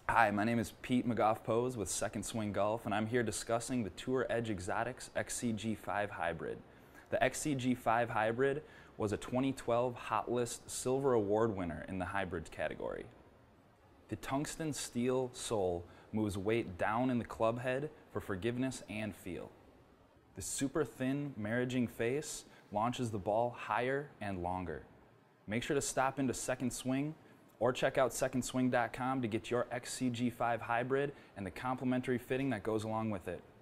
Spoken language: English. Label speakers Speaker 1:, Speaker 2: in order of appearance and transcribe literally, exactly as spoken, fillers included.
Speaker 1: Hi, my name is Pete McGough-Pose with Second Swing Golf, and I'm here discussing the Tour Edge Exotics X C G five Hybrid. The X C G five Hybrid was a twenty twelve Hot List Silver Award winner in the Hybrids category. The tungsten steel sole moves weight down in the club head for forgiveness and feel. The super thin marriaging face launches the ball higher and longer. Make sure to stop into Second Swing or check out second swing dot com to get your X C G five Hybrid and the complimentary fitting that goes along with it.